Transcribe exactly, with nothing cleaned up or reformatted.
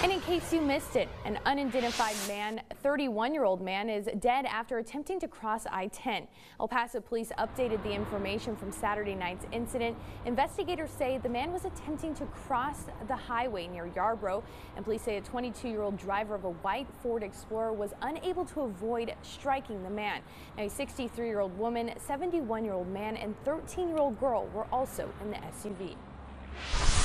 And in case you missed it, an unidentified man, thirty-one-year-old man, is dead after attempting to cross I ten. El Paso Police updated the information from Saturday night's incident. Investigators say the man was attempting to cross the highway near Yarborough, and police say a twenty-two-year-old driver of a white Ford Explorer was unable to avoid striking the man. Now, a sixty-three-year-old woman, seventy-one-year-old man, and thirteen-year-old girl were also in the S U V.